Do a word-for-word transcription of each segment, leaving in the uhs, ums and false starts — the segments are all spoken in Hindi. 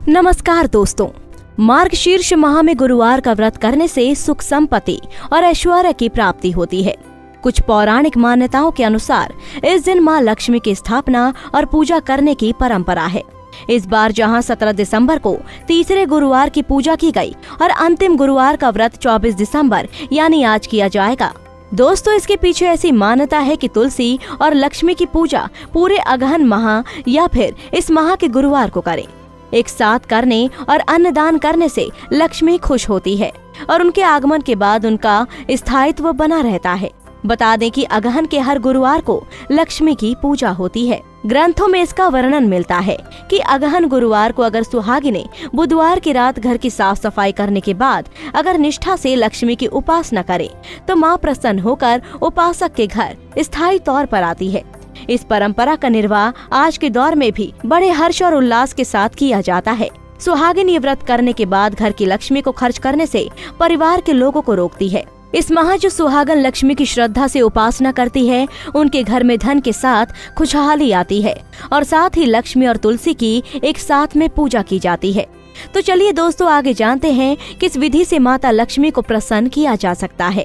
नमस्कार दोस्तों, मार्गशीर्ष माह में गुरुवार का व्रत करने से सुख संपत्ति और ऐश्वर्य की प्राप्ति होती है। कुछ पौराणिक मान्यताओं के अनुसार इस दिन मां लक्ष्मी की स्थापना और पूजा करने की परंपरा है। इस बार जहां सत्रह दिसंबर को तीसरे गुरुवार की पूजा की गई और अंतिम गुरुवार का व्रत चौबीस दिसंबर यानी आज किया जाएगा। दोस्तों, इसके पीछे ऐसी मान्यता है कि तुलसी और लक्ष्मी की पूजा पूरे अगहन माह या फिर इस माह के गुरुवार को करें। एक साथ करने और अन्नदान करने से लक्ष्मी खुश होती है और उनके आगमन के बाद उनका स्थायित्व बना रहता है। बता दें कि अगहन के हर गुरुवार को लक्ष्मी की पूजा होती है। ग्रंथों में इसका वर्णन मिलता है कि अगहन गुरुवार को अगर सुहागिनें बुधवार की रात घर की साफ सफाई करने के बाद अगर निष्ठा से लक्ष्मी की उपासना करे तो मां प्रसन्न होकर उपासक के घर स्थायी तौर पर आती है। इस परंपरा का निर्वाह आज के दौर में भी बड़े हर्ष और उल्लास के साथ किया जाता है। सुहागिन ये व्रत करने के बाद घर की लक्ष्मी को खर्च करने से परिवार के लोगों को रोकती है। इस माह जो सुहागन लक्ष्मी की श्रद्धा से उपासना करती है, उनके घर में धन के साथ खुशहाली आती है और साथ ही लक्ष्मी और तुलसी की एक साथ में पूजा की जाती है। तो चलिए दोस्तों, आगे जानते हैं किस विधि से माता लक्ष्मी को प्रसन्न किया जा सकता है।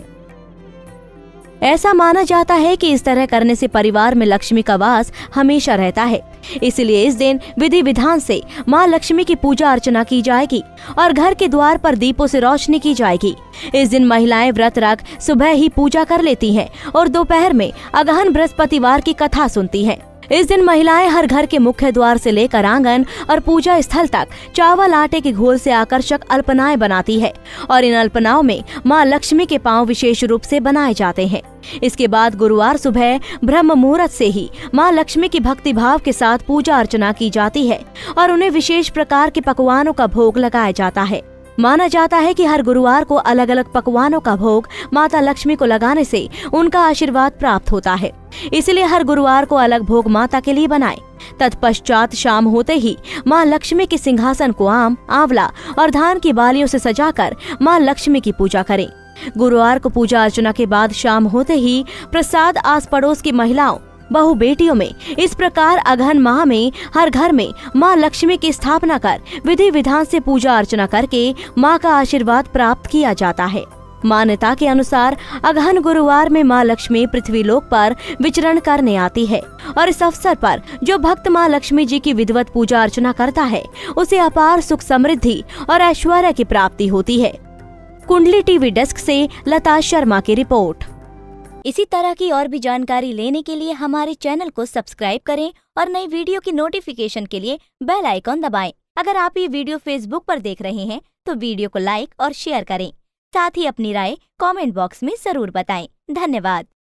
ऐसा माना जाता है कि इस तरह करने से परिवार में लक्ष्मी का वास हमेशा रहता है। इसलिए इस दिन विधि विधान से मां लक्ष्मी की पूजा अर्चना की जाएगी और घर के द्वार पर दीपों से रोशनी की जाएगी। इस दिन महिलाएं व्रत रख सुबह ही पूजा कर लेती हैं और दोपहर में अगहन बृहस्पतिवार की कथा सुनती हैं। इस दिन महिलाएं हर घर के मुख्य द्वार से लेकर आंगन और पूजा स्थल तक चावल आटे के घोल से आकर्षक अल्पनाएं बनाती है और इन अल्पनाओं में मां लक्ष्मी के पांव विशेष रूप से बनाए जाते हैं। इसके बाद गुरुवार सुबह ब्रह्म मुहूर्त से ही मां लक्ष्मी की भक्ति भाव के साथ पूजा अर्चना की जाती है और उन्हें विशेष प्रकार के पकवानों का भोग लगाया जाता है। माना जाता है कि हर गुरुवार को अलग अलग पकवानों का भोग माता लक्ष्मी को लगाने से उनका आशीर्वाद प्राप्त होता है। इसलिए हर गुरुवार को अलग भोग माता के लिए बनाएं। तत्पश्चात शाम होते ही मां लक्ष्मी के सिंहासन को आम, आंवला और धान की बालियों से सजाकर मां लक्ष्मी की पूजा करें। गुरुवार को पूजा अर्चना के बाद शाम होते ही प्रसाद आस पड़ोस की महिलाओं, बहु बेटियों में इस प्रकार अगहन माह में हर घर में मां लक्ष्मी की स्थापना कर विधि विधान से पूजा अर्चना करके मां का आशीर्वाद प्राप्त किया जाता है। मान्यता के अनुसार अगहन गुरुवार में मां लक्ष्मी पृथ्वी लोक पर विचरण करने आती है और इस अवसर पर जो भक्त मां लक्ष्मी जी की विधिवत पूजा अर्चना करता है उसे अपार सुख समृद्धि और ऐश्वर्य की प्राप्ति होती है। कुंडली टीवी डेस्क से लता शर्मा की रिपोर्ट। इसी तरह की और भी जानकारी लेने के लिए हमारे चैनल को सब्सक्राइब करें और नई वीडियो की नोटिफिकेशन के लिए बेल आइकॉन दबाएं। अगर आप ये वीडियो फेसबुक पर देख रहे हैं तो वीडियो को लाइक और शेयर करें। साथ ही अपनी राय कमेंट बॉक्स में जरूर बताएं। धन्यवाद।